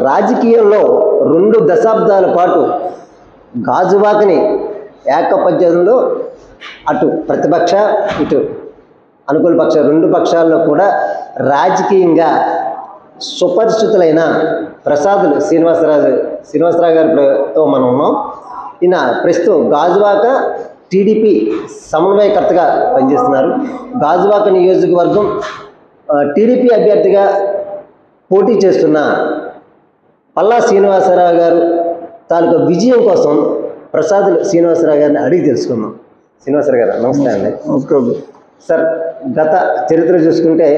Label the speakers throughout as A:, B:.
A: రాజకీయంలో 2 దశాబ్దాల పాటు గాజువాకని ఏకపద్యంలో అటు ప్రతిపక్ష ఇటు అనుకూల పక్ష 2 పక్షాల్లో కూడా రాజకీయంగా సుపరిచితులైన ప్రసాదులు శ్రీనివాసరావు గారితో మనం ఉన్నాం. ఈయన ప్రస్తుతం గాజువాక టీడీపీ సమన్వయకర్తగా పనిచేస్తున్నారు. గాజువాక నియోజకవర్గం టీడీపీ అభ్యర్థిగా పోటీ చేస్తున్న పల్లా శ్రీనివాసరావు గారు తాలూకా విజయం కోసం ప్రసాదులు శ్రీనివాసరావు గారిని అడిగి తెలుసుకుందాం. శ్రీనివాసరావు గారు నమస్తే అండి.
B: నమస్కారం
A: సార్, గత చరిత్ర చూసుకుంటే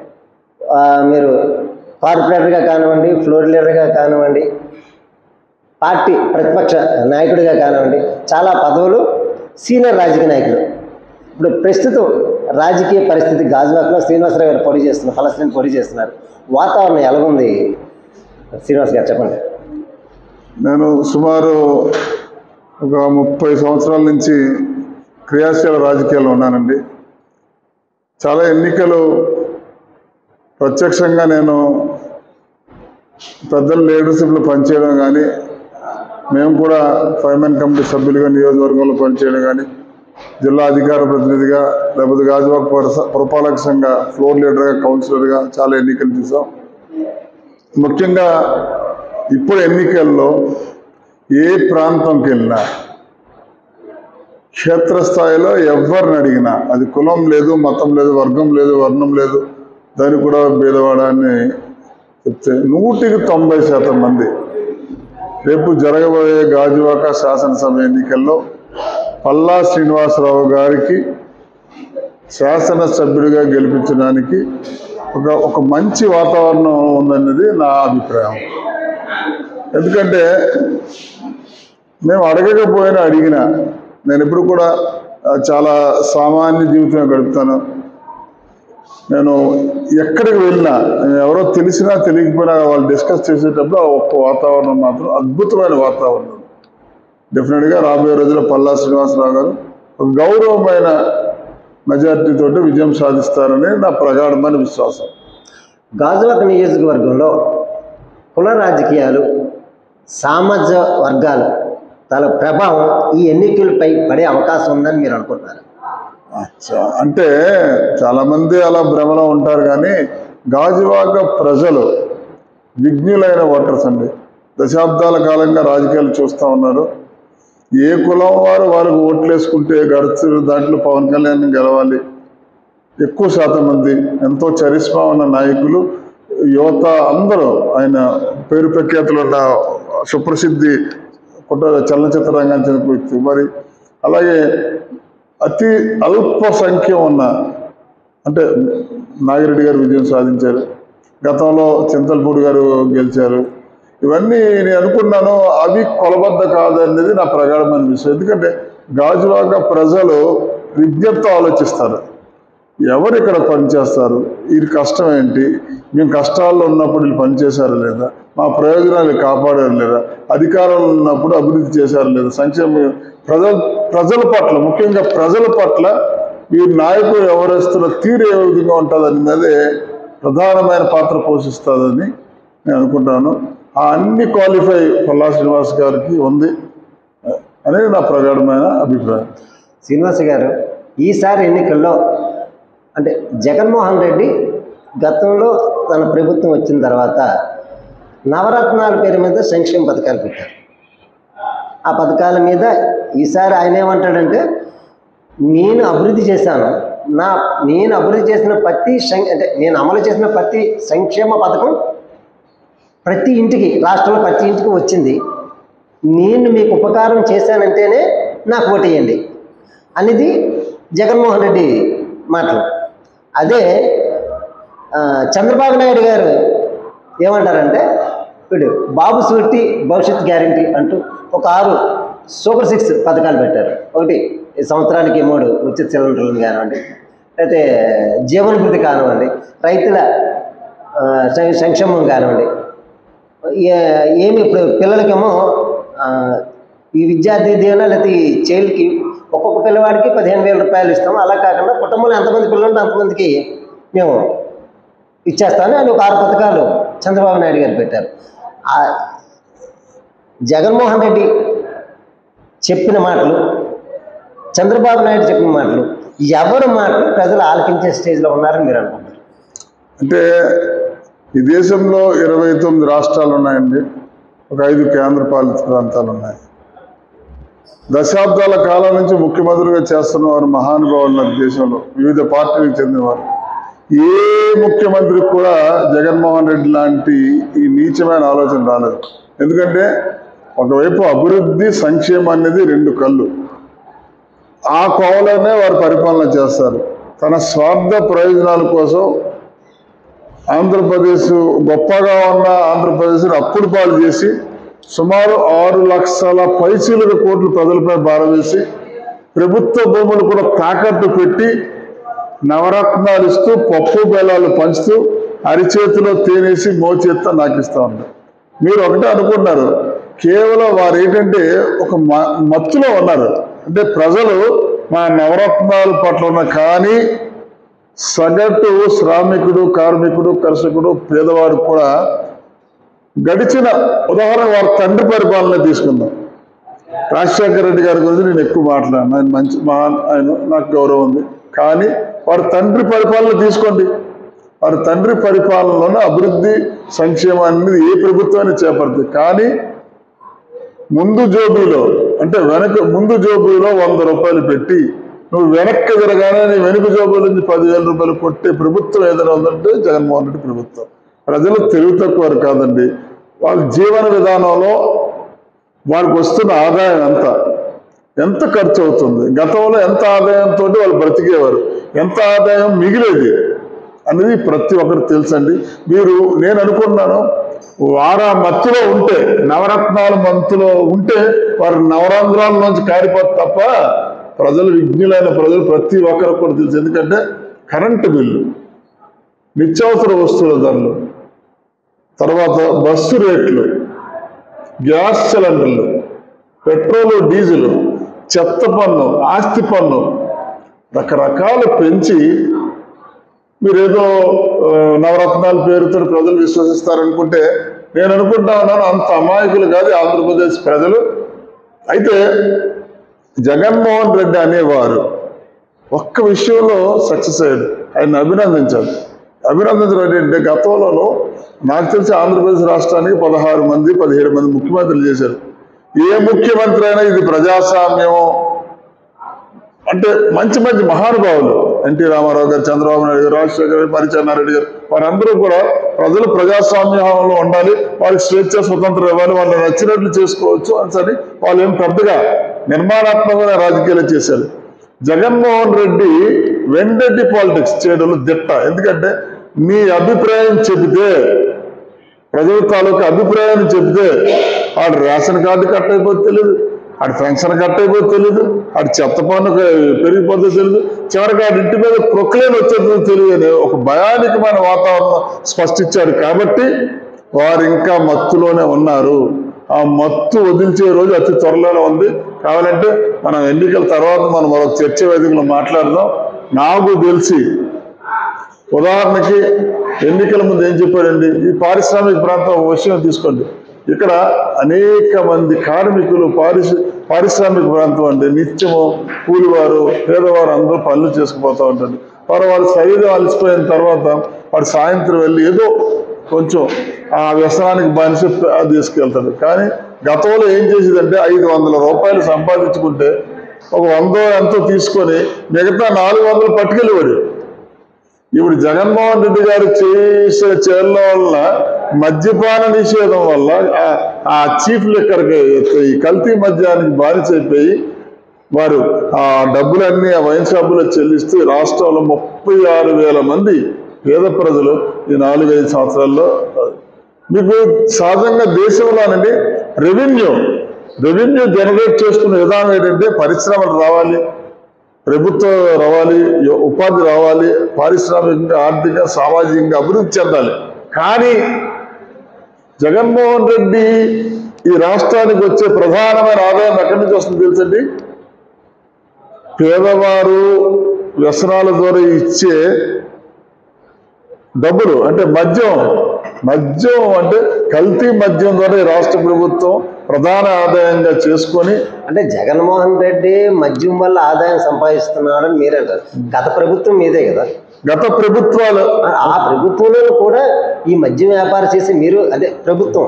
A: మీరు కార్పొరేటర్గా కానివ్వండి, ఫ్లోర్ లీడర్గా కానివ్వండి, పార్టీ ప్రతిపక్ష నాయకుడిగా కానివ్వండి, చాలా పదవులు, సీనియర్ రాజకీయ నాయకులు. ఇప్పుడు ప్రస్తుతం రాజకీయ పరిస్థితి గాజువాకలో శ్రీనివాసరావు గారు పోటీ చేస్తున్నారు, ఫలశ్రేణి పోటీ చేస్తున్నారు. వాతావరణం ఎలాగుంది శ్రీనివాస్ గారు చెప్పండి.
B: నేను సుమారు ఒక 30 సంవత్సరాల నుంచి క్రియాశీల రాజకీయాల్లో ఉన్నానండి. చాలా ఎన్నికలు ప్రత్యక్షంగా నేను పెద్దల లీడర్షిప్లో పనిచేయడం కానీ, మేము కూడా ఫైర్మెన్ కమిటీ సభ్యులుగా నియోజకవర్గంలో పనిచేయడం కానీ, జిల్లా అధికార ప్రతినిధిగా, లేకపోతే గాజువాక పురపాలక సంఘ ఫ్లోర్ లీడర్గా, కౌన్సిలర్గా చాలా ఎన్నికలు చూసాం. ముఖ్యంగా ఇప్పుడు ఎన్నికల్లో ఏ ప్రాంతంకి వెళ్ళినా క్షేత్రస్థాయిలో ఎవరిని అడిగినా, అది కులం లేదు, మతం లేదు, వర్గం లేదు, వర్ణం లేదు, దాన్ని కూడా భేదవాడాన్ని చెప్తే 100% మంది రేపు జరగబోయే గాజువాక శాసనసభ ఎన్నికల్లో పల్లా శ్రీనివాసరావు గారికి శాసనసభ్యుడిగా గెలిపించడానికి ఒక మంచి వాతావరణం ఉందన్నది నా అభిప్రాయం. ఎందుకంటే మేము అడగకపోయినా అడిగినా, నేను ఎప్పుడు కూడా చాలా సామాన్య జీవితం గడుపుతాను. నేను ఎక్కడికి వెళ్ళినా, ఎవరో తెలిసినా తెలియకపోయినా వాళ్ళు డిస్కస్ చేసేటప్పుడు ఆ ఒక్క వాతావరణం మాత్రం అద్భుతమైన వాతావరణం. డెఫినెట్గా రాబోయే రోజుల్లో పల్లా శ్రీనివాసరావు గారు ఒక గౌరవమైన మెజార్టీతో విజయం సాధిస్తారని నా ప్రగాఢమైన విశ్వాసం.
A: గాజువాక నియోజకవర్గంలో కుల రాజకీయాలు, సామాజిక వర్గాలు తన ప్రభావం ఈ ఎన్నికలపై పడే అవకాశం ఉందని మీరు అనుకుంటున్నారు?
B: అంటే చాలామంది అలా భ్రమలో ఉంటారు, కానీ గాజువాక ప్రజలు విజ్ఞులైన ఓటర్స్ అండి. దశాబ్దాల కాలంగా రాజకీయాలు చూస్తూ ఉన్నారు. ఏ కులం వారు వాళ్ళకు ఓట్లు వేసుకుంటే గడుచు దాంట్లో పవన్ కళ్యాణ్ గెలవాలి. ఎక్కువ శాతం మంది ఎంతో చరిష్మా ఉన్న నాయకులు, యువత అందరూ, ఆయన పేరు ప్రఖ్యాతులు ఉన్న సుప్రసిద్ధి చలనచిత్ర రంగానికి చెందిన వ్యక్తి. మరి అలాగే అతి అల్ప సంఖ్య ఉన్న, అంటే నాగిరెడ్డి గారు విజయం సాధించారు, గతంలో చింతలపూడి గారు గెలిచారు. ఇవన్నీ నేను అనుకున్నాను, అవి కొలబద్ద కాదనేది నా ప్రగాఢమైన విషయం. ఎందుకంటే గాజువాక ప్రజలు విజ్ఞప్తితో ఆలోచిస్తారు. ఎవరు ఇక్కడ పనిచేస్తారు, వీరి కష్టం ఏంటి, మేము కష్టాల్లో ఉన్నప్పుడు వీళ్ళు పనిచేశారా లేదా, మా ప్రయోజనాలు కాపాడారు లేదా, అధికారంలో ఉన్నప్పుడు అభివృద్ధి చేశారు లేదా, సంక్షేమ ప్రజల పట్ల, ముఖ్యంగా ప్రజల పట్ల ఈ నాయకులు ఎవరేస్తున్న తీరు ఏ విధంగా ఉంటుందని మీదే ప్రధానమైన పాత్ర పోషిస్తుందని నేను అనుకుంటాను. ఆ అన్ని క్వాలిఫై పల్లా శ్రీనివాస్ గారికి ఉంది అనేది నా ప్రగాఢమైన అభిప్రాయం.
A: శ్రీనివాస్ గారు, ఈసారి ఎన్నికల్లో అంటే జగన్మోహన్ రెడ్డి గతంలో తన ప్రభుత్వం వచ్చిన తర్వాత నవరత్నాల పేరు మీద సంక్షేమ పథకాలు పెట్టారు. ఆ పథకాల మీద ఈసారి ఆయన ఏమంటాడంటే, నేను అభివృద్ధి చేశాను, నేను అభివృద్ధి చేసిన అంటే నేను అమలు చేసిన ప్రతి సంక్షేమ పథకం ప్రతి ఇంటికి, రాష్ట్రంలో ప్రతి ఇంటికి వచ్చింది, నేను మీకు ఉపకారం చేశానంటేనే నాకు ఓటేయండి అనేది జగన్మోహన్ రెడ్డి మాటలు. అదే చంద్రబాబు నాయుడు గారు ఏమంటారంటే, వీడు బాబు సూటి భవిష్యత్ గ్యారంటీ అంటూ ఒక 6 సూపర్ 6 పథకాలు పెట్టారు. ఒకటి సంవత్సరానికి 3 ఉచిత సిలిండర్లు కానివ్వండి, అయితే జీవనభృతి కానివ్వండి, రైతుల సంక్షేమం కానివ్వండి, ఏమి ఇప్పుడు పిల్లలకేమో ఈ విద్యార్థి దీవెన, లేకపోతే ఈ చైల్డ్కి ఒక్కొక్క పిల్లవాడికి 15,000 రూపాయలు ఇస్తాము. అలా కాకుండా కుటుంబంలో ఎంతమంది పిల్లలు ఉంటే అంతమందికి మేము ఇచ్చేస్తాను అని ఒక 6 పథకాలు చంద్రబాబు నాయుడు గారు పెట్టారు. ఆ జగన్మోహన్ రెడ్డి చెప్పిన మాటలు, చంద్రబాబు నాయుడు చెప్పిన మాటలు, ఎవరి మాటలు ప్రజలు ఆలకించే స్టేజ్లో ఉన్నారని మీరు అనుకుంటారు?
B: అంటే ఈ దేశంలో 29 రాష్ట్రాలు ఉన్నాయండి, ఒక 5 కేంద్రపాలిత ప్రాంతాలు ఉన్నాయి. దశాబ్దాల కాలం నుంచి ముఖ్యమంత్రిగా చేస్తున్న వారు మహానుభావులు ఉన్నారు దేశంలో, వివిధ పార్టీలకు చెందినవారు. ఏ ముఖ్యమంత్రికి కూడా జగన్మోహన్ రెడ్డి లాంటి ఈ నీచమైన ఆలోచన రాలేదు. ఎందుకంటే ఒకవైపు అభివృద్ధి, సంక్షేమం అనేది 2 కళ్ళు. ఆ కోవలోనే వారు పరిపాలన చేస్తారు. తన స్వార్థ ప్రయోజనాల కోసం ఆంధ్రప్రదేశ్, గొప్పగా ఉన్న ఆంధ్రప్రదేశ్ని అప్పులు పాలు చేసి సుమారు 6 లక్షల పైసీలకు కోట్లు ప్రజలపై భారవేసి ప్రభుత్వ భూములు కూడా తాకట్టు పెట్టి నవరత్నాలు ఇస్తూ పప్పు బెల్లాలు పంచుతూ అరిచేతిలో తేనేసి మోచేత్తో నాకిస్తూ ఉన్నారు. మీరు ఒకటే అనుకుంటున్నారు, కేవలం వారు ఏంటంటే ఒక మత్తులో ఉన్నారు. అంటే ప్రజలు మా నవరత్నాల పట్ల ఉన్న, కానీ సగటు శ్రామికుడు, కార్మికుడు, కర్షకుడు, పేదవాడు కూడా గడిచిన ఉదాహరణ వారి తండ్రి పరిపాలన తీసుకుందాం. రాజశేఖర రెడ్డి గారి గురించి నేను ఎక్కువ మాట్లాడిన, ఆయన మంచి ఆయన నాకు గౌరవం ఉంది. కానీ వారి తండ్రి పరిపాలన తీసుకోండి, వారి తండ్రి పరిపాలనలోనే అభివృద్ధి, సంక్షేమం అనేది ఏ ప్రభుత్వాన్ని చేపడుతుంది. కానీ ముందు జోబీలో, అంటే ముందు జోబీలో 100 రూపాయలు పెట్టి నువ్వు వెనక్కి తిరగానే నీ వెనుక జోబుల నుంచి 10,000 రూపాయలు కొట్టే ప్రభుత్వం ఏదైనా ఉందంటే జగన్మోహన్ రెడ్డి ప్రభుత్వం. ప్రజలు తెలివి తక్కువ కాదండి, వాళ్ళ జీవన విధానంలో వారికి వస్తున్న ఆదాయం ఎంత ఖర్చు అవుతుంది, గతంలో ఎంత ఆదాయంతో వాళ్ళు బ్రతికేవారు, ఎంత ఆదాయం మిగిలేది అనేది ప్రతి ఒక్కరికి తెలుసండి. నేను అనుకున్నాను, వారు ఆ మత్తులో ఉంటే, నవరత్నాల మత్తులో ఉంటే వారు నవరంధ్రాల నుంచి కారిపోతే తప్ప ప్రజలు, విజ్ఞులైన ప్రజలు ప్రతి ఒక్కరికి కూడా తెలుసు. ఎందుకంటే కరెంటు బిల్లు, నిత్యావసర వస్తువుల ధరలు, తర్వాత బస్సు రేట్లు, గ్యాస్ సిలిండర్లు, పెట్రోలు, డీజిల్, చెత్త పన్ను, ఆస్తి పన్ను, రకరకాలు పెంచి మీరేదో నవరత్నాల పేరుతో ప్రజలు విశ్వసిస్తారనుకుంటే నేను అనుకుంటా ఉన్నాను, అంత అమాయకులు కాదు ఆంధ్రప్రదేశ్ ప్రజలు. అయితే జగన్మోహన్ రెడ్డి అనేవారు ఒక్క విషయంలో సక్సెస్ అయ్యాడు, ఆయన అభినందించాలి. అభినందించడం ఏంటంటే గతంలో నాకు తెలిసి ఆంధ్రప్రదేశ్ రాష్ట్రానికి 16 మంది 17 మంది ముఖ్యమంత్రులు చేశారు. ఏ ముఖ్యమంత్రి అయినా ఇది ప్రజాస్వామ్యం అంటే మంచి మంచి మహానుభావులు, ఎన్టీ రామారావు గారు, చంద్రబాబు నాయుడు గారు, రాజశేఖర రెడ్డి, పరిచన్నారెడ్డి గారు, వారందరూ కూడా ప్రజలు ప్రజాస్వామ్యంలో ఉండాలి, వారికి స్వేచ్ఛ స్వతంత్రం ఇవ్వాలి, వాళ్ళు నచ్చినట్లు చేసుకోవచ్చు అని వాళ్ళు ఏం పెద్దగా నిర్మాణాత్మకమైన రాజకీయాలు చేశారు. జగన్మోహన్ రెడ్డి వెండెడ్డి పాలిటిక్స్ చేయడంలో దిట్ట. ఎందుకంటే నీ అభిప్రాయం చెబితే, ప్రజల తాలూకు అభిప్రాయాన్ని చెబితే ఆడు రేషన్ కార్డు కట్ అయిపోతే తెలియదు, ఆడు పెన్షన్ కట్ అయిపోతే తెలియదు, ఆడు చెత్త పన్ను పెరిగిపోతే తెలియదు, చివరికి ఆడి ఇంటి మీద ప్రొక్లేన్ వచ్చేది తెలియదు. ఒక భయానకమైన వాతావరణం స్పష్టించాడు. కాబట్టి వారు ఇంకా మత్తులోనే ఉన్నారు. ఆ మత్తు వదిలించే రోజు అతి త్వరలోనే ఉంది. కావాలంటే మనం ఎన్నికల తర్వాత మనం మరొక చర్చ వేదికలో మాట్లాడదాం. నాకు తెలిసి ఉదాహరణకి ఎన్నికల ముందు ఏం చెప్పారండి, ఈ పారిశ్రామిక ప్రాంతం విషయం తీసుకోండి. ఇక్కడ అనేక మంది కార్మికులు పారిశ్రామిక ప్రాంతం అంటే నిత్యము కూలివారు, పేదవారు అందరూ పనులు చేసుకుపోతూ ఉంటారు. వారు శరీరం అలసిపోయిన తర్వాత వాడు సాయంత్రం వెళ్ళి ఏదో కొంచెం ఆ వ్యసనానికి బానిస తీసుకెళ్తాడు. కానీ గతంలో ఏం చేసేదంటే 500 రూపాయలు సంపాదించుకుంటే ఒక 100 ఎంతో తీసుకొని మిగతా 400 పట్టుకెళ్ళేవాడు. ఇప్పుడు జగన్మోహన్ రెడ్డి గారు చేసే చర్యల వల్ల, మద్యపాన నిషేధం వల్ల ఆ చీఫ్ లిక్కర్కి, ఈ కల్తీ మద్యానికి బానిసైపోయి వారు ఆ డబ్బులన్నీ ఆ వైన్ షాపులో చెల్లిస్తూ రాష్ట్రంలో 36,000 మంది పేద ప్రజలు ఈ 4-5 సంవత్సరాల్లో. మీకు సహజంగా దేశంలోనండి రెవెన్యూ జనరేట్ చేసుకునే విధానం ఏంటంటే పరిశ్రమలు రావాలి, ప్రభుత్వం రావాలి, ఉపాధి రావాలి, పారిశ్రామికంగా, ఆర్థికంగా, సామాజికంగా అభివృద్ధి చెందాలి. కానీ జగన్మోహన్ రెడ్డి ఈ రాష్ట్రానికి వచ్చే ప్రధానమైన ఆదాయం ఎక్కడి నుంచి వస్తుంది తెలుసండి? పేదవారు వ్యసనాల ద్వారా ఇచ్చే డబ్బులు, అంటే మద్యం మద్యం అంటే కల్తీ మద్యం ద్వారా ఈ రాష్ట్ర ప్రభుత్వం ప్రధాన ఆదాయంగా చేసుకొని,
A: అంటే జగన్మోహన్ రెడ్డి మద్యం వల్ల ఆదాయం సంపాదిస్తున్నాడని మీరంటారు. గత ప్రభుత్వం మీదే కదా,
B: గత ప్రభుత్వాలు
A: ఆ ప్రభుత్వంలో కూడా ఈ మద్యం వ్యాపారం చేసి మీరు అదే ప్రభుత్వం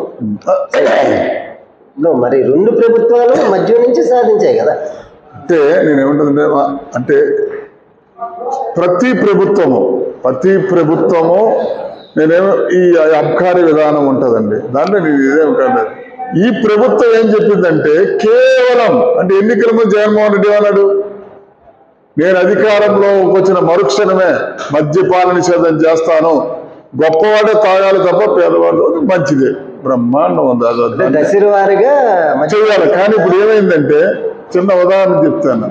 A: మరి 2 ప్రభుత్వాలు మద్యం నుంచి సాధించాయి కదా.
B: అంటే నేనేమంటుందంటే, అంటే ప్రతి ప్రభుత్వము నేనేమో ఈ అబ్కారీ విధానం ఉంటుందండి, దాంట్లో నేను ఇదేం కాదు. ఈ ప్రభుత్వం ఏం చెప్పిందంటే కేవలం అంటే ఎన్నికల ముందు జగన్మోహన్ రెడ్డి అన్నాడు, నేను అధికారంలో వచ్చిన మరుక్షణమే మద్యపాన నిషేధం చేస్తాను, గొప్పవాడే తాగాలి తప్ప పేదవాడు మంచిదే, బ్రహ్మాండం ఉంది, అది
A: దశల వారీగా
B: చేయాలి. కానీ ఇప్పుడు ఏమైందంటే చిన్న ఉదాహరణ చెప్తాను.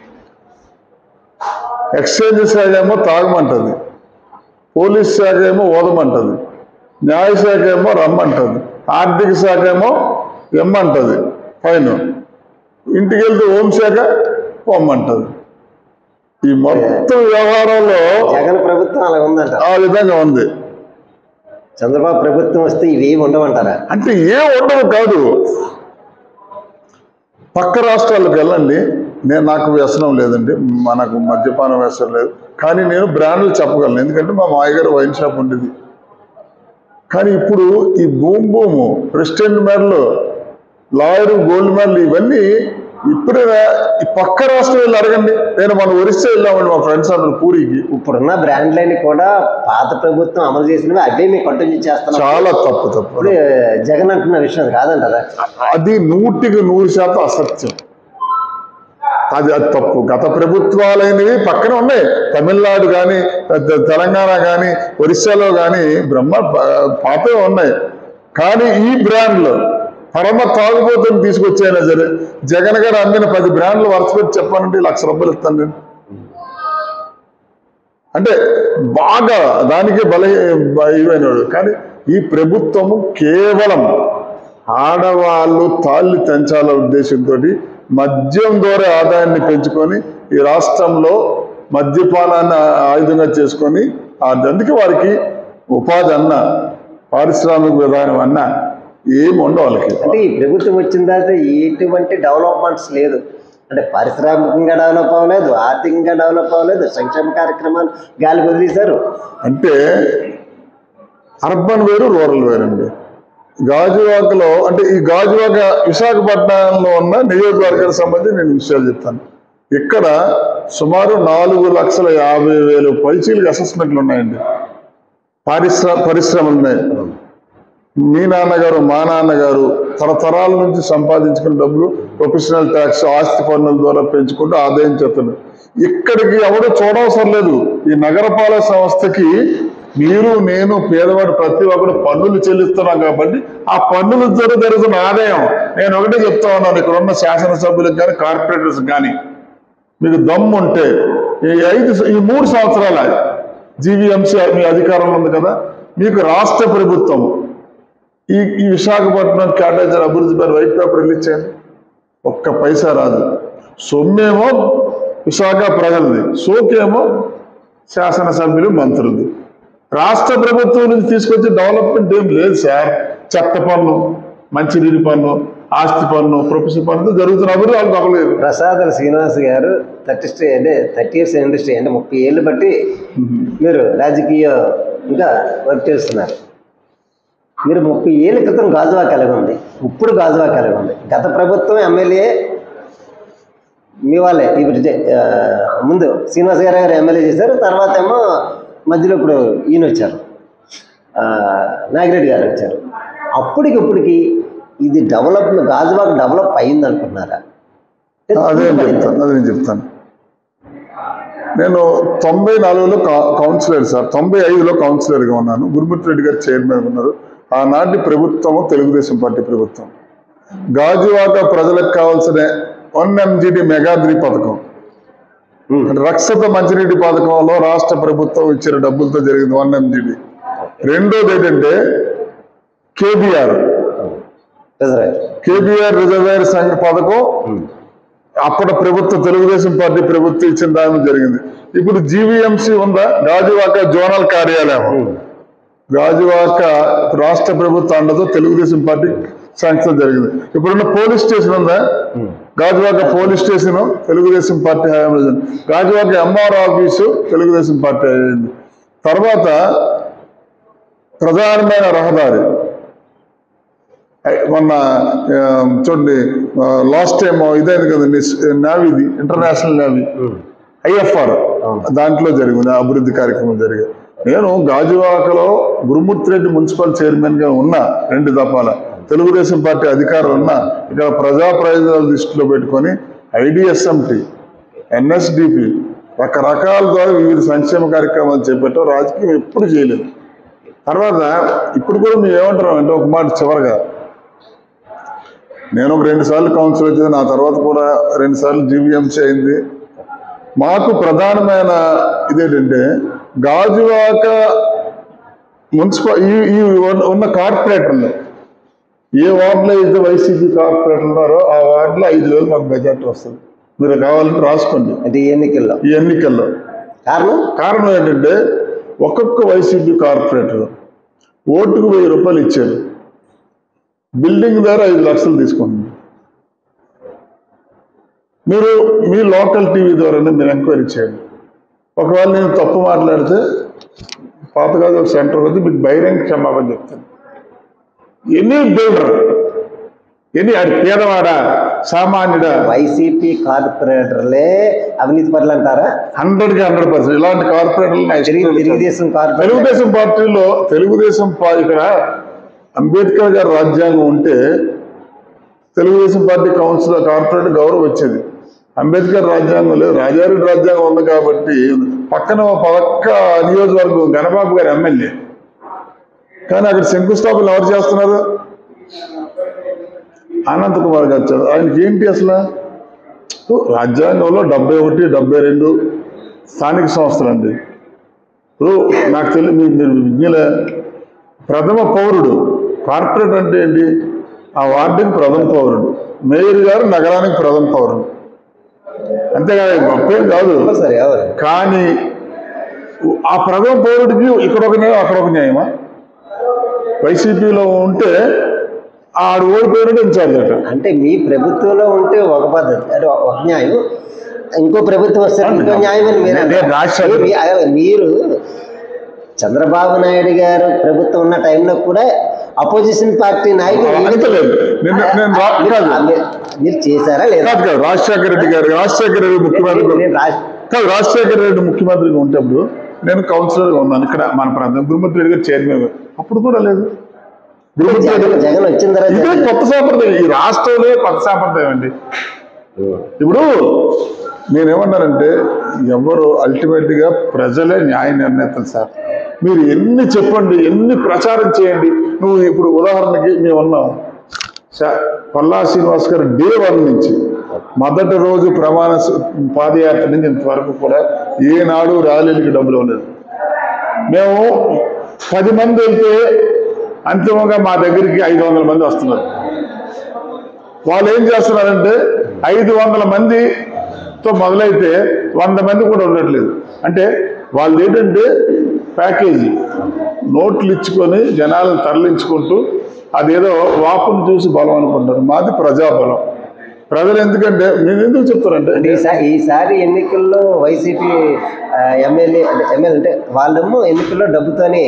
B: ఎక్స్చేంజ్ శాఖ ఏమో తాగమంటది, పోలీస్ శాఖ ఏమో ఓదమంటది, న్యాయశాఖ ఏమో రమ్మంటది, ఆర్థిక శాఖ ఏమో ఎమ్మంటది ఫైన్, ఇంటికి వెళ్తే హోంశాఖ పొమ్మంటది. ఈ మొత్తం వ్యవహారంలో
A: జగన్ ప్రభుత్వం అలా ఉందంట,
B: ఆ విధంగా ఉంది.
A: చంద్రబాబు ప్రభుత్వం వస్తే ఇవి ఉండమంటారా?
B: అంటే ఏం ఉండవు కాదు, పక్క రాష్ట్రాలకు వెళ్ళండి, నాకు వ్యసనం లేదండి, మనకు మద్యపానం వ్యసనం లేదు, కానీ నేను బ్రాండ్లు చెప్పగలను, ఎందుకంటే మా మాయగారు వైన్ షాప్ ఉండేది. కానీ ఇప్పుడు ఈ భూము ప్రెసిడెంట్ మెడలు, లాయర్ గోల్డ్ మెడల్ ఇవన్నీ ఇప్పుడే ఈ పక్క రాష్ట్రం వెళ్ళి అడగండి. నేను మన ఒరిస్సా వెళ్ళామండి, మా ఫ్రెండ్స్ అందరూ పూరికి.
A: ఇప్పుడున్న బ్రాండ్లన్నీ కూడా పాత ప్రభుత్వం అమలు చేసినవి అవే మీకు కంటిన్యూ చేస్తున్నారు.
B: చాలా తప్పు
A: జగన్ అంటున్న విషయం అది కాదంటారా?
B: అది 100% అసత్యం, అది తప్పు. గత ప్రభుత్వాలైనవి పక్కన ఉన్నాయి, తమిళనాడు కానీ తెలంగాణ కానీ ఒరిస్సాలో కానీ పాపే ఉన్నాయి. కానీ ఈ బ్రాండ్లు పరమ తాగుబోతుని తీసుకొచ్చాయినా సరే, జగన్ గారు అమ్మిన 10 బ్రాండ్లు వరుసపెట్టి చెప్పానంటే ₹1,00,000 ఇస్తాను నేను. అంటే బాగా దానికి ఇవైనాడు. కానీ ఈ ప్రభుత్వము కేవలం ఆడవాళ్ళు తాళ్ళు తెంచాల ఉద్దేశంతో మద్యం ద్వారా ఆదాయాన్ని పెంచుకొని ఈ రాష్ట్రంలో మద్యపానాన్ని ఆయుధంగా చేసుకొని, అందుకే వారికి ఉపాధి అన్న పారిశ్రామిక విధానం అన్న ఏమి ఉండవు వాళ్ళకి.
A: అంటే ఈ ప్రభుత్వం వచ్చిన తర్వాత ఎటువంటి డెవలప్మెంట్స్ లేదు, అంటే పారిశ్రామికంగా డెవలప్ అవ్వలేదు, ఆర్థికంగా డెవలప్ అవ్వలేదు, సంక్షేమ కార్యక్రమాలు గాలి వదిలేశారు.
B: అంటే అర్బన్ వేరు, రూరల్ వేరండి. గాజువాకలో అంటే ఈ గాజువాక విశాఖపట్నంలో ఉన్న నియోజకవర్గానికి సంబంధించి నేను విషయాలు చెప్తాను. ఇక్కడ సుమారు 4,50,000 పైచీలకు అసెస్మెంట్లు ఉన్నాయండి, పరిశ్రమలు ఉన్నాయి. మీ నాన్నగారు మా నాన్నగారు తరతరాల నుంచి సంపాదించుకున్న డబ్బులు ప్రొఫెషనల్ ట్యాక్స్, ఆస్తి పన్నుల ద్వారా పెంచుకుంటూ ఆదాయం చేస్తున్నారు. ఇక్కడికి ఎవరు చూడవసరం లేదు. ఈ నగరపాలక సంస్థకి మీరు నేను పేదవాడు ప్రతి ఒక్కరు పన్నులు చెల్లిస్తున్నాం కాబట్టి ఆ పన్నుల ద్వారా జరుగుతున్న ఆదాయం, నేను ఒకటే చెప్తా ఉన్నాను, ఇక్కడ ఉన్న శాసనసభ్యులకు కానీ కార్పొరేటర్స్ కానీ మీకు దమ్ము ఉంటే ఈ 3 సంవత్సరాల జీవీఎంసీ మీ అధికారంలో ఉంది కదా, మీకు రాష్ట్ర ప్రభుత్వం ఈ విశాఖపట్నం క్యాటేజర్ అభివృద్ధి పైన వైట్ పేపర్ రిలీజ్ చేయండి, ఒక్క పైసా రాదు. సొమ్మేమో విశాఖ ప్రజలది, సోకేమో శాసనసభ్యులు మంత్రులది. రాష్ట్ర ప్రభుత్వం నుంచి తీసుకొచ్చే డెవలప్మెంట్ ఏం లేదు సార్. చెత్త పన్ను, మంచినీటి పన్ను, ఆస్తి పన్ను, ప్రొఫెషన్ పన్ను జరుగుతున్న అభివృద్ధి వాళ్ళకి అవ్వలేదు.
A: ప్రసాద్ శ్రీనివాస్ గారు 30 years ఇండస్ట్రీ అంటే 30 ఏళ్ళు బట్టి మీరు రాజకీయంగా వర్క్ చేస్తున్నారు. మీరు 30 ఏళ్ళ క్రితం గాజువాక కలిగి ఉంది, ఇప్పుడు గాజువాక కలిగి ఉంది. గత ప్రభుత్వం ఎమ్మెల్యే మీ వాళ్ళే, ఇప్పుడు ముందు శ్రీనివాస్ గారు ఎమ్మెల్యే చేశారు, తర్వాత ఏమో మధ్యలో ఇప్పుడు ఈయన వచ్చారు, నాగిరెడ్డి గారు వచ్చారు. అప్పటికిప్పటికి ఇది గాజువాక డెవలప్ అయింది అనుకుంటున్నారా?
B: అదే చెప్తాను. నేను 94లో కౌన్సిలర్ సార్, 95లో కౌన్సిలర్గా ఉన్నాను. గురుమూర్తి రెడ్డి గారు చైర్మన్ ఉన్నారు. ఆనాటి ప్రభుత్వము తెలుగుదేశం పార్టీ ప్రభుత్వం. గాజువాక ప్రజలకు కావాల్సిన 1 MGD మెగాద్రి పథకం, రక్షిత మంచినీటి పథకంలో రాష్ట్ర ప్రభుత్వం ఇచ్చిన డబ్బులతో జరిగింది 1 MGD. రెండోది ఏంటంటే కేబీఆర్ రిజర్వేర్ సంఘ పథకం, అప్పటి ప్రభుత్వం తెలుగుదేశం పార్టీ ప్రభుత్వం ఇచ్చిన దాని జరిగింది. ఇప్పుడు జీవీఎంసీ ఉందా, గాజువాక జోనల్ కార్యాలయం గాజువాక రాష్ట్ర ప్రభుత్వ అండతో తెలుగుదేశం పార్టీ శాంక్షన్ జరిగింది. ఇప్పుడున్న పోలీస్ స్టేషన్ ఉందా, Gajuwaka police station Telugu Desam party హయాంలో జరిగింది. Gajuwaka MR office Telugu Desam party అయింది. తర్వాత ప్రధానమైన రహదారి మొన్న చూడండి, లాస్ట్ టైం ఇదైంది కదండి, నేవీది, ఇంటర్నేషనల్ నేవీ IFR దాంట్లో జరిగింది అభివృద్ధి కార్యక్రమం జరిగాయి. నేను గాజువాకలో గురుమూర్తి రెడ్డి మున్సిపల్ చైర్మన్గా ఉన్నా, 2 దఫాల తెలుగుదేశం పార్టీ అధికారులు ఉన్నా. ఇక్కడ ప్రజా ప్రయోజనాలు దృష్టిలో పెట్టుకొని IDSMT, NSDP రకరకాల ద్వారా వివిధ సంక్షేమ కార్యక్రమాలు చేపట్టాం. రాజకీయం ఎప్పుడు చేయలేదు. తర్వాత ఇప్పుడు కూడా మేము ఏమంటాం అంటే, ఒక మాట చివరగా, నేను ఒక 2 సార్లు కౌన్సిల్ వచ్చింది, నా తర్వాత కూడా 2 సార్లు GVMC అయింది. మాకు ప్రధానమైన ఇదేంటంటే, గాజువాక మున్సిపల్ ఈ ఉన్న కార్పొరేటర్లు ఏ వార్డులో అయితే వైసీపీ కార్పొరేటర్ ఉన్నారో ఆ వార్డులో 5,000 మాకు మెజార్టీ వస్తుంది. మీరు కావాలంటే రాసుకోండి.
A: అంటే ఈ ఎన్నికల్లో
B: కారణం ఏంటంటే, ఒక్కొక్క వైసీపీ కార్పొరేటర్ ఓటుకు 1000 రూపాయలు ఇచ్చారు, బిల్డింగ్ ద్వారా 5 లక్షలు తీసుకుంటున్నారు. మీరు మీ లోకల్ టీవీ ద్వారానే మీరు ఎంక్వైరీ చేయండి. ఒకవేళ నేను తప్పు మాట్లాడితే పాతగాదు ఒక సెంటర్ వచ్చి మీకు బహిరంగ క్షమాపణ చెప్తాను. ఎన్ని బిల్డర్, ఎన్ని అది పేదవాడా సామాన్యుడా?
A: వైసీపీ కార్పొరేటర్లే అవినీతి పరులు అంటారా?
B: 100కి 100%. ఇలాంటి కార్పొరేటర్లు తెలుగుదేశం పార్టీలో ఇక్కడ అంబేద్కర్ గారి రాజ్యాంగం ఉంటే తెలుగుదేశం పార్టీ కౌన్సిలర్ కార్పొరేటర్ గౌరవం వచ్చేది. అంబేద్కర్ రాజ్యాంగం లేదు, రాజారెడ్డి రాజ్యాంగం ఉంది. కాబట్టి పక్కన పక్క నియోజకవర్గం గణబాబు గారు ఎమ్మెల్యే, కానీ అక్కడ శంకుస్థాపనలు ఎవరు చేస్తున్నారు? అనంత్ కుమార్ గారు. ఆయనకి ఏంటి అసలు? రాజ్యాంగంలో 71, 72 స్థానిక సంస్థలు అండి. ఇప్పుడు నాకు తెలియదు, మీరు విజ్ఞుల ప్రథమ పౌరుడు. కార్పొరేటర్ అంటే ఏంటి? ఆ వార్డుకి ప్రథమ పౌరుడు, మేయర్ గారు నగరానికి ప్రథమ పౌరుడు, అంతేకాదు, గొప్పేం కాదు. కానీ ఆ ప్రథమ పౌరుడికి ఇక్కడ ఒక న్యాయం, అక్కడ ఒక న్యాయమా? వైసీపీలో ఉంటే ఆడు ఓడిపోయినట్టు ఇన్ఛార్జ్ అట.
A: అంటే మీ ప్రభుత్వంలో ఉంటే ఒక పద్ధతి, అంటే ఒక న్యాయం, ఇంకో ప్రభుత్వం వస్తే ఇంకో న్యాయం అని మీరు చంద్రబాబు నాయుడు గారు ప్రభుత్వం ఉన్న టైంలో కూడా అపోజిషన్ పార్టీ నాయకులు మీరు చేశారా లేదా?
B: రాజశేఖర రెడ్డి ముఖ్యమంత్రిగా ఉంటప్పుడు నేను కౌన్సిలర్గా ఉన్నాను. ఇక్కడ మన ప్రాంతం గురుమూర్తి రెడ్డి గారు చైర్మన్, అప్పుడు కూడా లేదు.
A: జగన్ వచ్చిన తర్వాత
B: ఇదే కొత్త సాంప్రదాయం, ఈ రాష్ట్రంలో కొత్త సాంప్రదాయం అండి. ఇప్పుడు నేనేమన్నానంటే, ఎవరు అల్టిమేట్గా ప్రజలే న్యాయ నిర్ణేతలు సార్. మీరు ఎన్ని చెప్పండి, ఎన్ని ప్రచారం చేయండి. నువ్వు ఇప్పుడు ఉదాహరణకి మేము ఉన్నాం, పల్లా శ్రీనివాస్ గారు డే 1 నుంచి మొదటి రోజు ప్రమాణ పాదయాత్ర నుంచి ఇంతవరకు కూడా ఏనాడు ర్యాలీలకి డబ్బులు ఇవ్వలేదు. మేము 10 మంది వెళ్తే అంతిమంగా మా దగ్గరికి 500 మంది వస్తున్నారు. వాళ్ళు ఏం చేస్తున్నారంటే 500 మందితో మొదలైతే 100 మంది కూడా ఉండట్లేదు. అంటే వాళ్ళు ఏంటంటే ప్యాకేజీ నోట్లు ఇచ్చుకొని జనాలను తరలించుకుంటూ అదేదో వాపును చూసి బలం అనుకుంటారు. మాది ప్రజాబలం. ప్రజలు ఎందుకంటే నేను ఎందుకు చెప్తారంటే,
A: ఈసారి ఎన్నికల్లో వైసీపీ ఎమ్మెల్యే అంటే వాళ్ళేమో ఎన్నికల్లో డబ్బుతోనే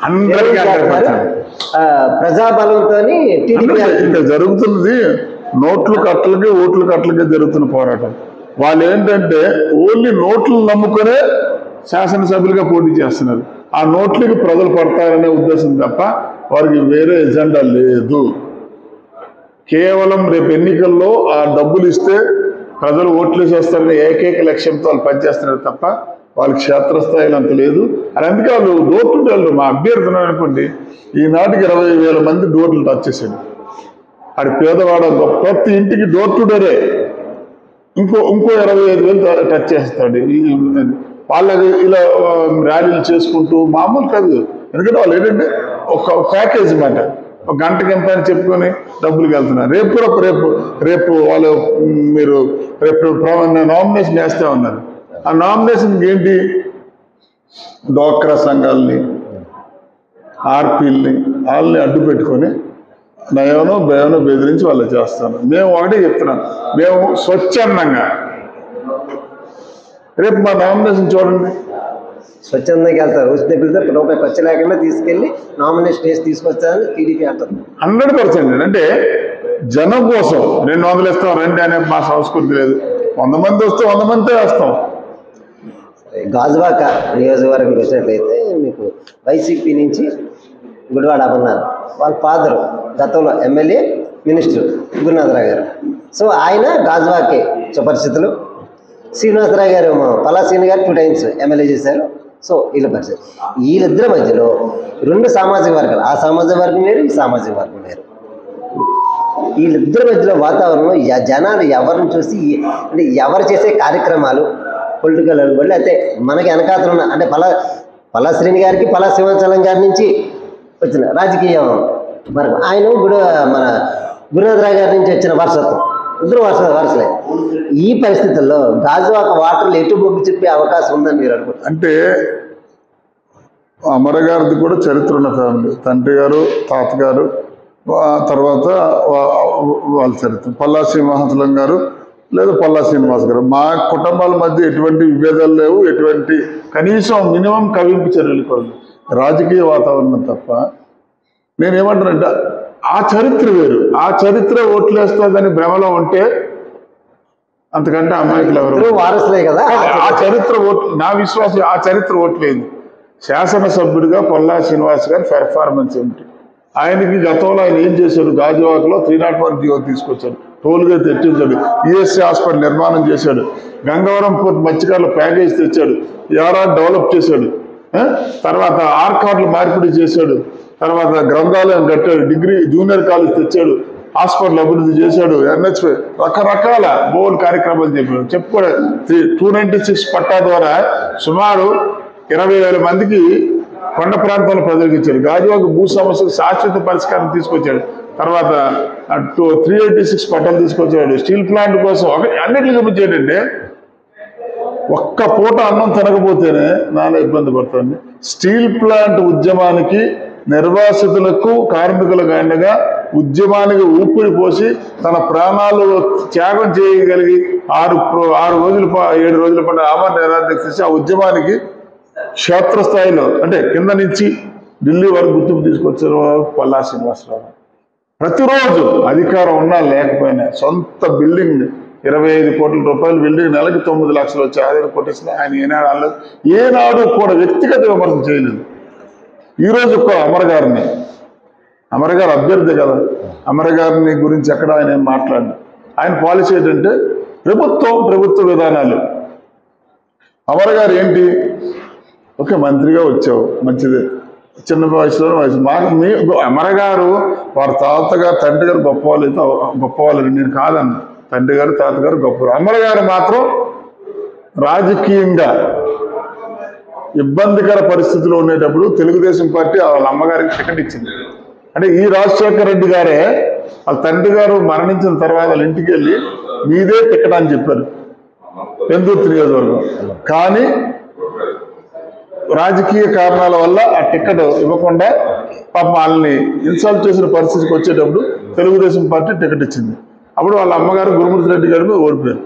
A: ప్రజాబలంతో
B: ఇంకా జరుగుతున్నది నోట్లు కట్టలకి ఓట్లు కట్టలకి జరుగుతున్న పోరాటం. వాళ్ళు ఏంటంటే ఓన్లీ నోట్లు నమ్ముకునే శాసనసభ్యులుగా పోటీ చేస్తున్నారు. ఆ నోట్లకి ప్రజలు పడతారనే ఉద్దేశం తప్ప వారికి వేరే ఎజెండా లేదు. కేవలం రేపు ఎన్నికల్లో ఆ డబ్బులు ఇస్తే ప్రజలు ఓట్లు చేస్తారనే ఏకైక లక్ష్యంతో వాళ్ళు పనిచేస్తున్నారు తప్ప వాళ్ళకి క్షేత్రస్థాయిలో అంత లేదు. అది అందుకే వాళ్ళు డోర్ టు డోర్, మా అభ్యర్థన అనుకోండి, ఈనాటికి 20,000 మంది డోర్లు టచ్ చేశాడు. అది పేదవాడ ప్రతి ఇంటికి డోర్ టు డోరే. ఇంకో 25,000 టచ్ చేస్తాడు. వాళ్ళకి ఇలా ర్యాలీలు చేసుకుంటూ మామూలు కాదు. ఎందుకంటే వాళ్ళు ఏంటంటే ఒక ప్యాకేజ్ మాట, ఒక గంటకి ఎంత అని చెప్పుకొని డబ్బులకి వెళ్తున్నారు. రేపు వాళ్ళు మీరు రేపు నామినేషన్ వేస్తూ ఉన్నారు. ఆ నామినేషన్కి ఏంటి? డ్వాక్రా సంఘాలని, ఆర్పీల్ని వాళ్ళని అడ్డు పెట్టుకొని నయోనో భయోనో బెదిరించి వాళ్ళు చేస్తాను. మేము ఒకటే చెప్తున్నాం, మేము స్వచ్ఛందంగా రేపు మా నామినేషన్ చూడండి,
A: స్వచ్ఛందంగా వెళ్తారు. ఉచిత పిల్లలు రూపాయి ఖర్చు లేకుండా తీసుకెళ్ళి నామినేషన్ వేసి తీసుకొచ్చారని టీడీపీ అంటారు.
B: 100%. అంటే జనం కోసం 200 ఇస్తాం రండి అనే మా సంస్కృతి లేదు. 100 మంది వస్తే 100 మందితో వేస్తాం.
A: గాజువాక నియోజకవర్గం వచ్చినట్లయితే మీకు వైసీపీ నుంచి గుడివాడ అమర్నాథ్ వాళ్ళ ఫాదర్ గతంలో ఎమ్మెల్యే మినిస్టర్ గురునాథరావు గారు. సో ఆయన గాజువాకే సుపరిచితులు. శ్రీనివాసరావు గారు పలాసీని గారు 2 times ఎమ్మెల్యే చేశారు. సో వీళ్ళ పరిస్థితి, వీళ్ళిద్దరి మధ్యలో 2 సామాజిక వర్గాలు, ఆ సామాజిక వర్గం వేరు, ఈ సామాజిక వర్గం వేరు. వీళ్ళిద్దరి మధ్యలో వాతావరణం జనాలు ఎవరిని చూసి అంటే ఎవరు చేసే కార్యక్రమాలు పొలిటికల్ అనుకోండి, అయితే మనకి వెనకాతలు ఉన్న అంటే పలాశ్రీని గారికి సింహాచలం గారి నుంచి వచ్చిన రాజకీయం మరి ఆయన మన గురునాథరావు గారి నుంచి వచ్చిన వారసత్వం, ఇద్దరు వరుసలే. ఈ పరిస్థితుల్లో గాజువాక వాటర్లు ఎటు బొగ్గు చెప్పే అవకాశం ఉందని మీరు అనుకుంటారు?
B: అంటే అమరగారిది కూడా చరిత్ర ఉన్న ఫ్యామిలీ, తండ్రి గారు తాతగారు, తర్వాత వాళ్ళ చరిత్ర. పల్లా సింహాచలం గారు లేదా పల్లా శ్రీనివాస్ గారు, మా కుటుంబాల మధ్య ఎటువంటి విభేదాలు లేవు, ఎటువంటి కనీసం మినిమం కవింపు చర్యలు కూడా రాజకీయ వాతావరణం తప్ప. నేనేమంటానంటే ఆ చరిత్ర వేరు, ఆ చరిత్ర ఓట్లేస్తుందని భ్రమలో ఉంటే అంతకంటే అమ్మాయికి ఎవరు
A: వారసులే కదా.
B: ఆ చరిత్ర ఓట్లు, నా విశ్వాసం ఆ చరిత్ర ఓట్లేదు. శాసనసభ్యుడిగా పల్లా శ్రీనివాస్ గారి పెర్ఫార్మెన్స్ ఏమిటి, ఆయనకి గతంలో ఆయన ఏం చేశాడు, గాజువాకలో 301 జీవో తీసుకొచ్చాడు, టోల్గా తెట్టించాడు, ఈఎస్సీ హాస్పిటల్ నిర్మాణం చేశాడు, గంగవరం పోర్ట్ మత్స్యకారుల ప్యాకేజ్ తెచ్చాడు, యారా డెవలప్ చేశాడు, తర్వాత ఆర్కార్డులు మార్పిడి చేశాడు, తర్వాత గ్రంథాలయం కట్టాడు, డిగ్రీ జూనియర్ కాలేజ్ తెచ్చాడు, హాస్పిటల్ అభివృద్ధి చేశాడు, ఎన్హెచ్పి రకరకాల బోర్డు కార్యక్రమాలు చెప్పాడు. చెప్పుకోవడం 296 పట్టా ద్వారా సుమారు 20,000 మందికి కొండ ప్రాంతాల ప్రజలకు ఇచ్చాడు. గాజువాక భూ సమస్యకు శాశ్వత పరిష్కారం తీసుకొచ్చాడు. తర్వాత 386 పట్టాలు తీసుకొచ్చాడు. స్టీల్ ప్లాంట్ కోసం అన్నిటికీ గమనించేటంటే ఒక్క పూట అన్నం తినకపోతేనే నాన్న ఇబ్బంది పడుతుంది. స్టీల్ ప్లాంట్ ఉద్యమానికి నిర్వాసితులకు కార్మికులకు అండగా ఉద్యమానికి ఊపిరి పోసి తన ప్రాణాలు త్యాగం చేయగలిగి 6 రోజులు 7 రోజుల పాటు ఆమరణ నిరాదీక్ష చేసి ఆ ఉద్యమానికి క్షేత్రస్థాయిలో అంటే కింద నుంచి ఢిల్లీ వరకు గుర్తింపు తీసుకొచ్చారు పల్లా శ్రీనివాసరావు. ప్రతిరోజు అధికారం ఉన్నా లేకపోయినా సొంత బిల్డింగ్ 25 కోట్ల రూపాయల బిల్డింగ్ నెలకి 9 లక్షలు వచ్చి ఆదాయం కొట్టేసిన ఆయన ఏనాడు కూడా వ్యక్తిగత విమర్శ చేయలేదు. ఈరోజు అమరగారు అభ్యర్థి కదా, అమరగారిని గురించి ఎక్కడ ఆయన ఏం మాట్లాడు. ఆయన పాలసీ ఏంటంటే ప్రభుత్వ విధానాలు. అమరగారు ఏంటి, ఓకే మంత్రిగా వచ్చావు మంచిదే, చిన్న వయసులో మాకు అమరగారు వారి తాతగారు తండ్రి గారు గొప్పవాళ్ళు నేను కాదన్న, తండ్రి గారు తాతగారు గొప్పవారు. అమరగారు మాత్రం రాజకీయంగా ఇబ్బందికర పరిస్థితుల్లో ఉండేటప్పుడు తెలుగుదేశం పార్టీ వాళ్ళ అమ్మగారికి టికెట్ ఇచ్చింది. అంటే ఈ రాజశేఖర రెడ్డి గారే వాళ్ళ తండ్రి గారు మరణించిన తర్వాత వాళ్ళ ఇంటికి వెళ్ళి మీదే టికెట్ అని చెప్పారు పెందుర్తి నియోజకవర్గం. కానీ రాజకీయ కారణాల వల్ల ఆ టికెట్ ఇవ్వకుండా పాపం వాళ్ళని ఇన్సల్ట్ చేసిన పరిస్థితికి వచ్చేటప్పుడు తెలుగుదేశం పార్టీ టికెట్ ఇచ్చింది. అప్పుడు వాళ్ళ అమ్మగారు గురుమూర్తి రెడ్డి గారు ఓడిపోయారు.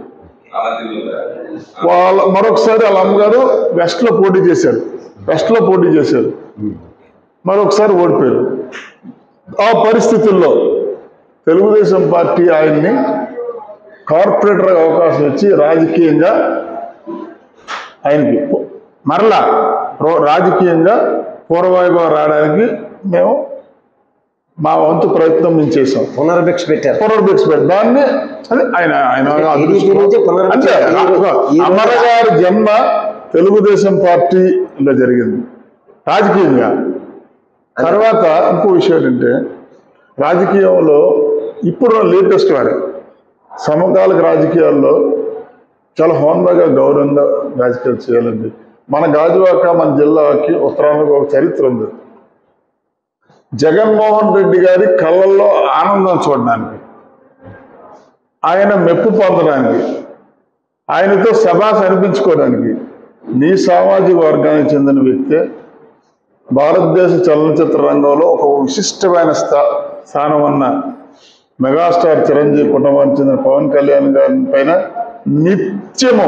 B: మరొకసారి వాళ్ళ అమ్మగారు వెస్ట్లో పోటీ చేశారు, మరొకసారి ఓడిపోయారు. ఆ పరిస్థితుల్లో తెలుగుదేశం పార్టీ ఆయన్ని కార్పొరేటర్ అవకాశం ఇచ్చి రాజకీయంగా ఆయనకి మరలా రాజకీయంగా పూర్వవైభవం రావడానికి మేము మా వంతు ప్రయత్నం మేము చేసాం.
A: పునర్భిక్ష పెట్టారు.
B: దాన్ని అదే ఆయన అంటే అమరగారి జన్మ తెలుగుదేశం పార్టీలో జరిగింది రాజకీయంగా. తర్వాత ఇంకో విషయం ఏంటంటే రాజకీయంలో ఇప్పుడు లేటెస్ట్ వారి సమకాలిక రాజకీయాల్లో చాలా హోందాగా గౌరవంగా రాజకీయాలు చేయాలండి. మన గాజువాక మన జిల్లాకి ఉత్తరాంధ్రకు ఒక చరిత్ర ఉంది. జగన్మోహన్ రెడ్డి గారి కళ్ళల్లో ఆనందం చూడడానికి, ఆయన మెప్పు పొందడానికి, ఆయనతో శభాస్ అనిపించుకోవడానికి నీ సామాజిక వర్గానికి చెందిన వ్యక్తే భారతదేశ చలనచిత్ర రంగంలో ఒక విశిష్టమైన స్థానం ఉన్న మెగాస్టార్ చిరంజీవి కుటుంబానికి చెందిన పవన్ కళ్యాణ్ గారి పైన నిత్యము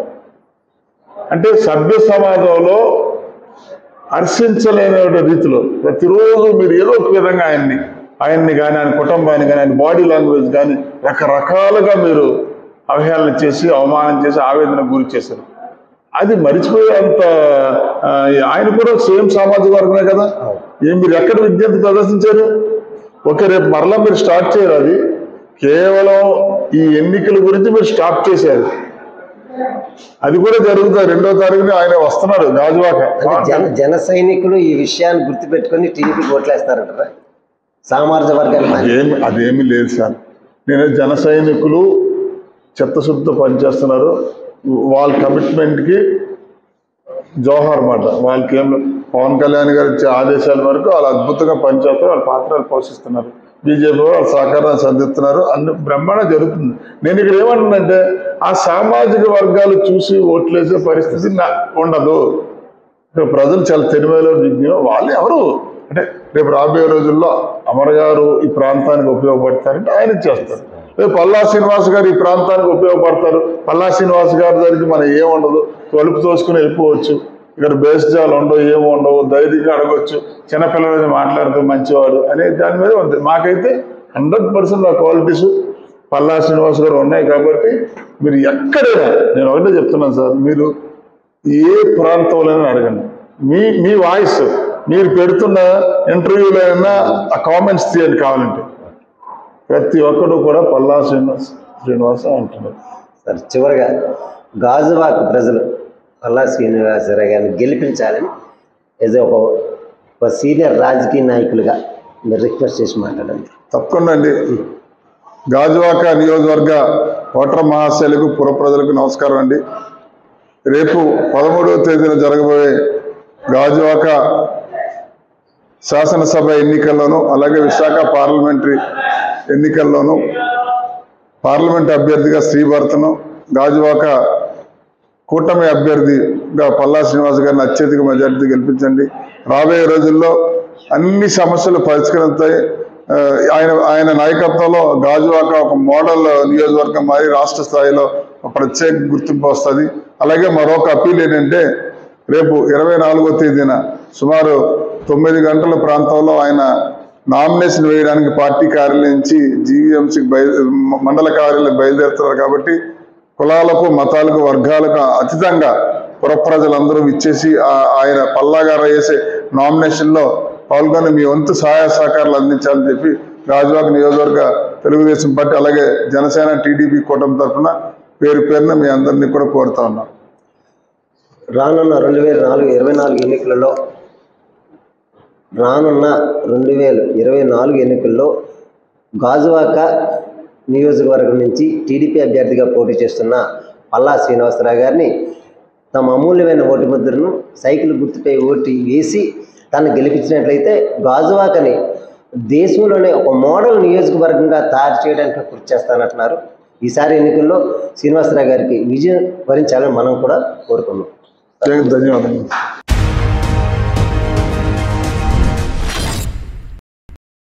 B: అంటే సభ్య సమాజంలో హర్షించలేని రీతిలో ప్రతిరోజు మీరు ఏదో ఒక విధంగా ఆయన్ని కానీ ఆయన కుటుంబాన్ని కానీ ఆయన బాడీ లాంగ్వేజ్ కానీ రకరకాలుగా మీరు అవహేళన చేసి అవమానం చేసి ఆవేదన గురి చేశారు. అది మరిచిపోయేంత ఆయన కూడా సేమ్ సామాజిక వర్గమే కదా. మీరు ఎక్కడ విజ్ఞప్తి ప్రదర్శించారు? ఓకే, రేపు మరలా మీరు స్టార్ట్ చేయరు. అది కేవలం ఈ ఎన్నికల గురించి మీరు స్టాప్ చేశారు. అది కూడా జరుగుతుంది. 2వ తారీఖున ఆయన వస్తున్నారు గాజువాక.
A: జన సైనికులు ఈ విషయాన్ని గుర్తుపెట్టుకుని టీడీపీకి ఓట్లేస్తారంటారా? సామాజిక వర్గాలు
B: అదేమీ లేదు సార్. నేను జన సైనికులు చిత్తశుద్ధితో పనిచేస్తున్నారు. వాళ్ళ కమిట్మెంట్కి జోహార్ మాట. వాళ్ళకి ఏం పవన్ కళ్యాణ్ గారు ఇచ్చే ఆదేశాల వరకు వాళ్ళు అద్భుతంగా పనిచేస్తారు. వాళ్ళ పాత్రలు పోషిస్తున్నారు. బీజేపీ వాళ్ళ సహకారాన్ని సంధిస్తున్నారు. అన్ని బ్రహ్మాండ జరుగుతుంది. నేను ఇక్కడ ఏమంటున్నానంటే ఆ సామాజిక వర్గాలు చూసి ఓట్లేసే పరిస్థితి ఉండదు. ఇక్కడ ప్రజలు చాలా తెలివైన విజ్ఞానం. వాళ్ళు ఎవరు అంటే రేపు రాబోయే రోజుల్లో అమర్ గారు ఈ ప్రాంతానికి ఉపయోగపడతారంటే ఆయన చేస్తారు. రేపు పల్లా శ్రీనివాస్ గారు ఈ ప్రాంతానికి ఉపయోగపడతారు. పల్లా శ్రీనివాస్ గారి దగ్గరికి మనం ఏముండదు, తలుపు తోసుకుని వెళ్ళిపోవచ్చు. ఇక్కడ బేస్జాలు ఉండవు, ఏమి ఉండవు, ధైర్యంగా అడగొచ్చు. చిన్నపిల్లలని మాట్లాడుతూ మంచివాడు అనే దాని మీద ఉంది. మాకైతే 100% ఆ క్వాలిటీస్ పల్లా శ్రీనివాస్ గారు ఉన్నాయి. కాబట్టి మీరు ఎక్కడైనా, నేను ఒకటే చెప్తున్నాను సార్, మీరు ఏ ప్రాంతంలోనైనా అడగండి. మీ వాయిస్ మీరు పెడుతున్న ఇంటర్వ్యూలో అయినా ఆ కామెంట్స్ తీయండి కావాలంటే. ప్రతి ఒక్కరు కూడా పల్లా శ్రీనివాస అంటున్నారు.
A: సార్, చివరిగా గాజువాక ప్రజలు పల్లా శ్రీనివాసరావు గారిని గెలిపించాలని ఏదో ఒక సీనియర్ రాజకీయ నాయకులుగా మీరు రిక్వెస్ట్ చేసి మాట్లాడండి.
B: తప్పకుండా అండి. గాజువాక నియోజకవర్గ ఓటర్ మహాశైలకు పుర ప్రజలకు నమస్కారం అండి. రేపు 13వ తేదీన జరగబోయే గాజువాక శాసనసభ ఎన్నికల్లోనూ అలాగే విశాఖ పార్లమెంటరీ ఎన్నికల్లోనూ పార్లమెంట్ అభ్యర్థిగా శ్రీభరతను, గాజువాక కూటమి అభ్యర్థిగా పల్లా శ్రీనివాస్ గారిని అత్యధిక మెజార్టీ గెలిపించండి. రాబోయే రోజుల్లో అన్ని సమస్యలు పరిష్కరిస్తాయి. ఆయన నాయకత్వంలో గాజువాక ఒక మోడల్ నియోజకవర్గం మారి రాష్ట్ర స్థాయిలో ప్రత్యేక గుర్తింపు వస్తుంది. అలాగే మరొక అప్పీల్ ఏంటంటే రేపు 24వ తేదీన సుమారు 9 గంటల ప్రాంతంలో ఆయన నామినేషన్ వేయడానికి పార్టీ కార్యాలయం నుంచి జీవీఎంసీకి మండల కార్యాలయం బయలుదేరుతున్నారు. కాబట్టి కులాలకు, మతాలకు, వర్గాలకు అతీతంగా పుర ప్రజలందరూ ఇచ్చేసి ఆయన పల్లా గారు వేసే నామినేషన్లో పాల్గొని మీ వంతు సహాయ సహకారాలు అందించాలని చెప్పి గాజువాక నియోజకవర్గ తెలుగుదేశం పార్టీ అలాగే జనసేన టీడీపీ కూటమి తరఫున పేరు పేరున మీ అందరినీ కూడా కోరుతా ఉన్నాం.
A: రానున్న 2024 ఎన్నికలలో గాజువాక నియోజకవర్గం నుంచి టీడీపీ అభ్యర్థిగా పోటీ చేస్తున్న పల్లా శ్రీనివాసరావు గారిని తమ అమూల్యమైన ఓటు ముద్రను సైకిల్ గుర్తుపై ఓటు వేసి తను గెలిపించినట్లయితే గాజువాకని దేశంలోనే ఒక మోడల్ నియోజకవర్గంగా తయారు చేయడానికి కృషి చేస్తానంటున్నారు. ఈసారి ఎన్నికల్లో శ్రీనివాసరావు గారికి విజయం వరించాలని మనం కూడా కోరుకున్నాం.
B: ధన్యవాదాలు.